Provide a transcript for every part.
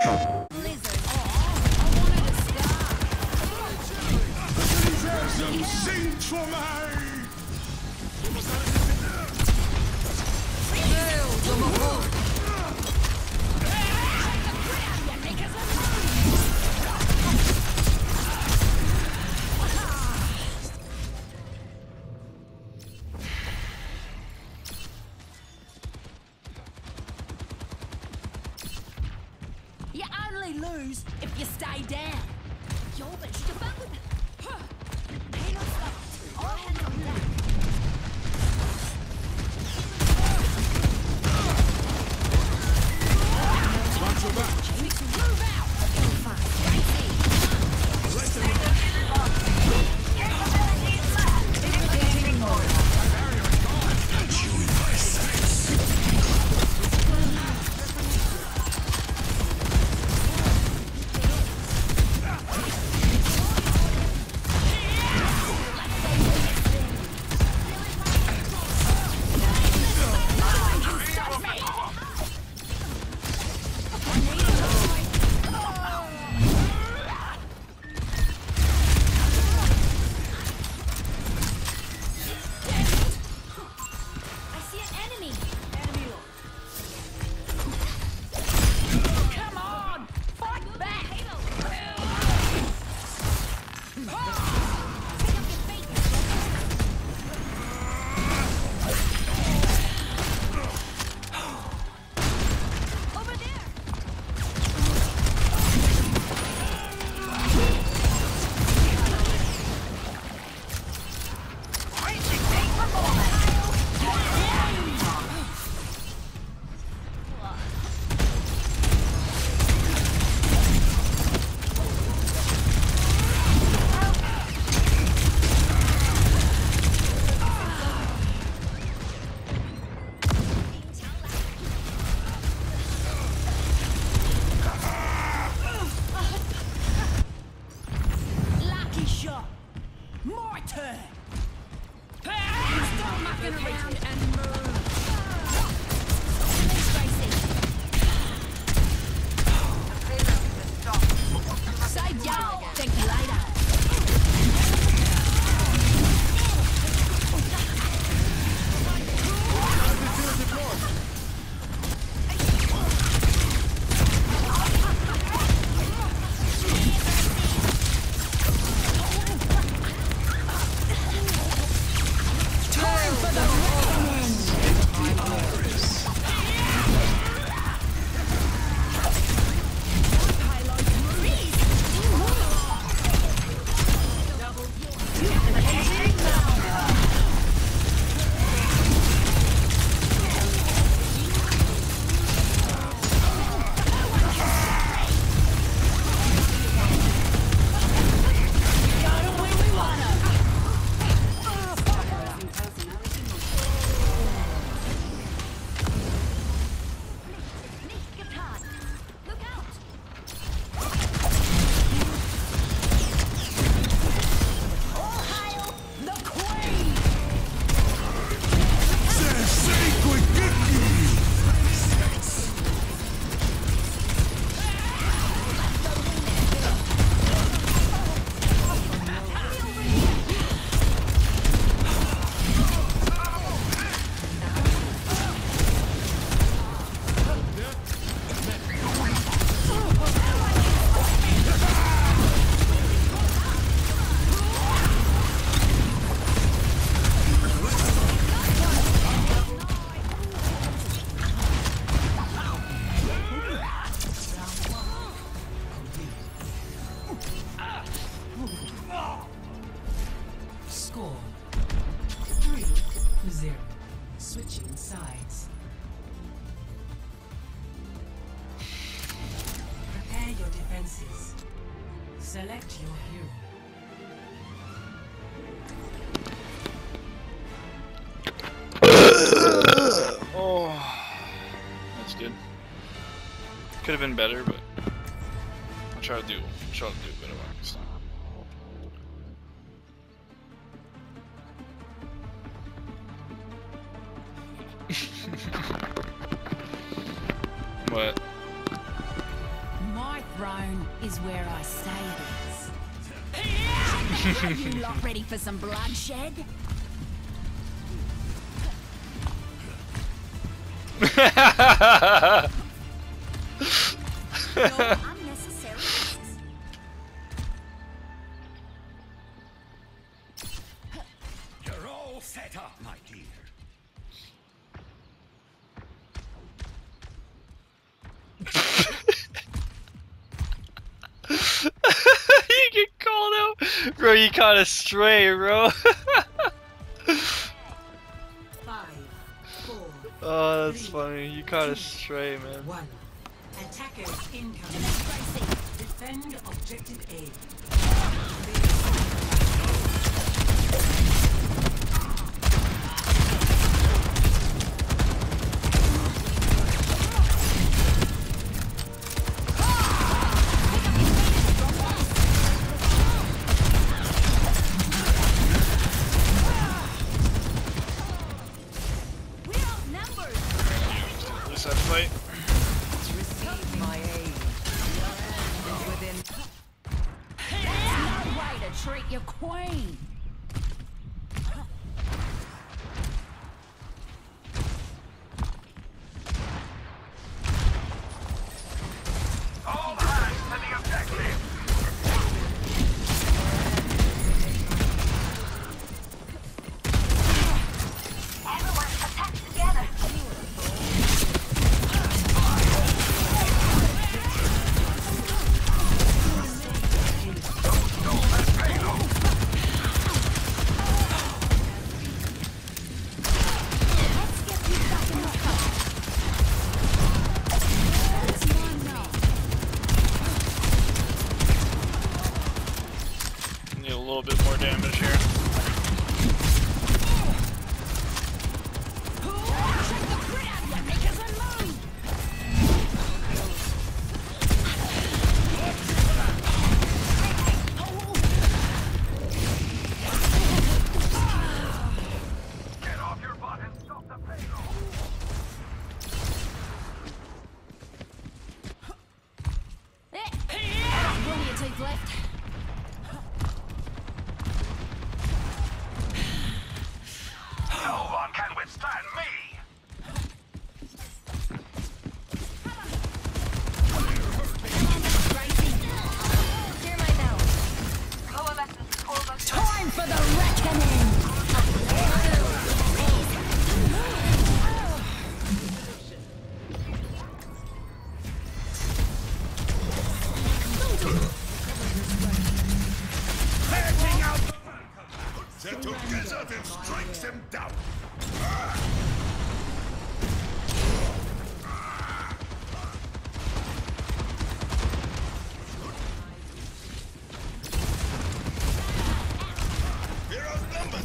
You only lose if you stay down. Yo, but you found it. Hey, no stop. All hands on deck. Watch your back. You need to move out. Score 3-0. Switching sides. Prepare your defenses. Select your hero. Oh, that's good. Could have been better, but I'll try to do better next time. What? throne is where I say it is. You lot ready for some bloodshed? No unnecessary risks. You're all set up, my dear. You get called out, bro. You caught a stray, bro. 5, 4, Oh, that's funny. You caught a stray, man. 1. Attackers incoming. Defend objective A. Lose that fight. Receive my aid. Within No way to treat your queen. All hands to the objective. Everyone attack together. Let's get you back in the car. It's mine now. Need a little bit more damage here. Check the crit out of you, makers and mine. Get off your butt and stop the payload. One of your teeth left. No one can withstand me. Hear my bell. Time for the reckoning. Letting out the together then strikes them down. We're outnumbered.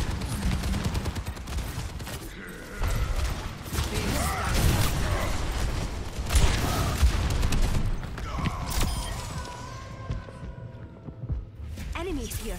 Enemies here.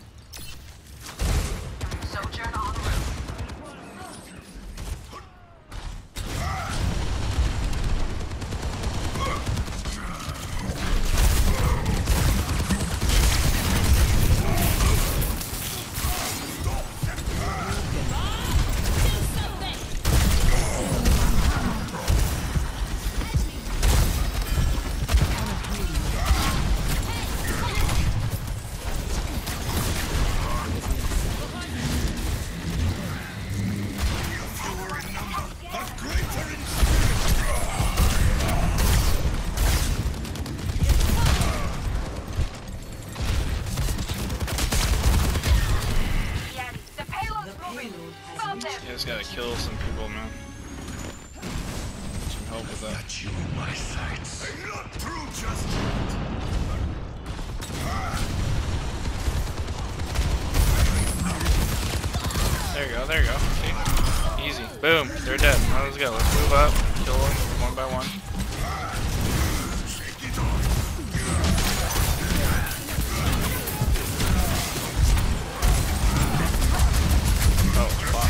You just gotta kill some people, man. Need some help with that. You in my sights. I'm not through just yet. There you go, there you go. See? Easy. Boom. They're dead. Now let's go. Let's move up. Kill them one by one. Oh, fuck.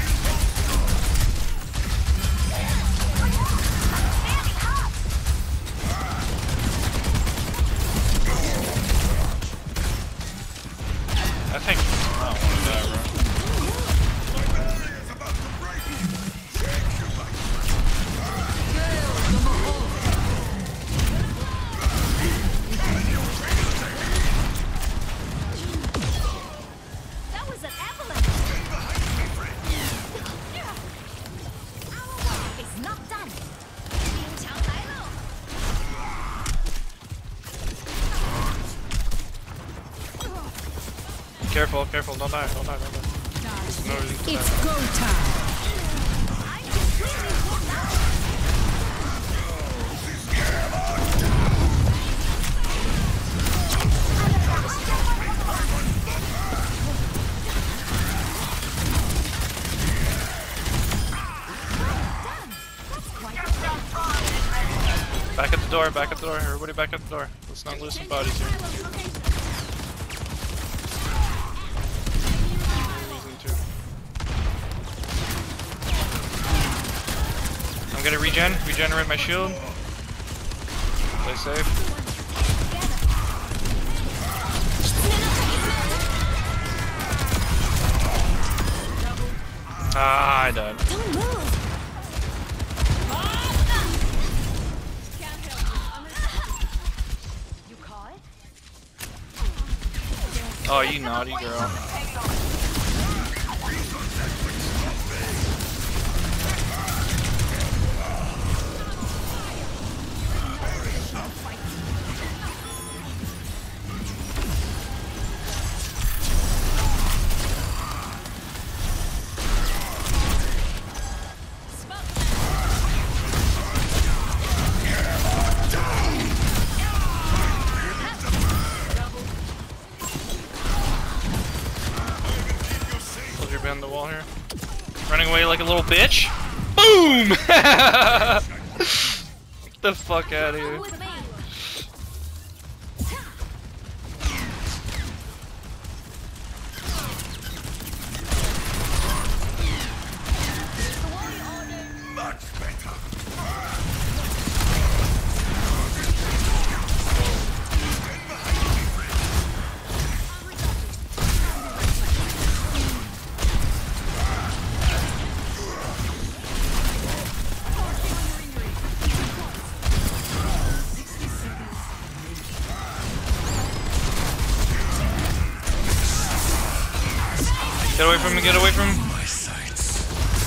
Careful, careful, don't die, don't die, don't die. There's no reason to It's die. go time. Back at the door, back at the door, everybody back at the door. Let's not lose some bodies here. Losing two. I'm gonna regenerate my shield. Play safe. Ah, I died. Don't move. Oh, you naughty girl. Soldier behind the wall here. Running away like a little bitch. Boom! Get the fuck out of here. Much better. Get away from me, get away from me. My sights.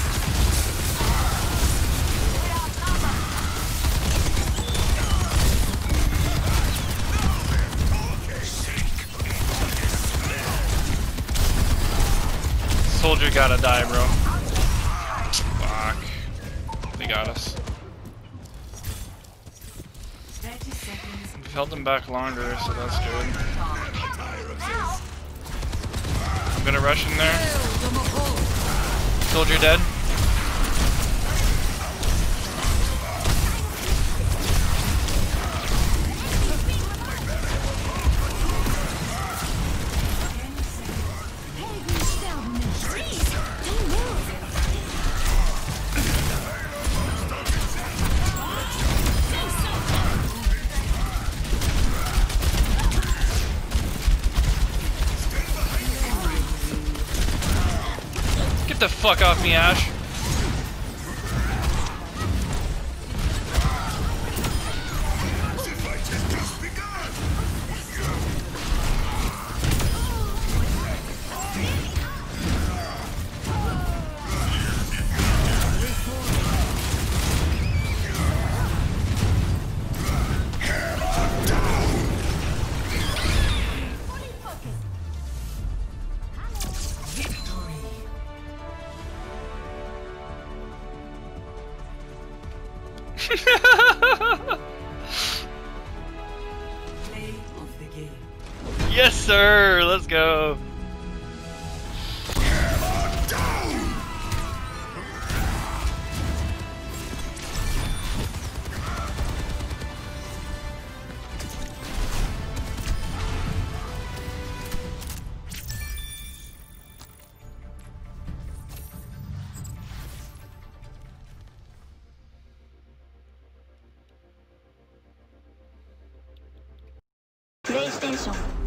Soldier gotta die, bro. Fuck. They got us. 30 seconds. We've held them back longer, so that's good. I'm gonna rush in there. Soldier dead. Get the fuck off me, Ash. Play of the game. Yes, sir. Let's go. PlayStation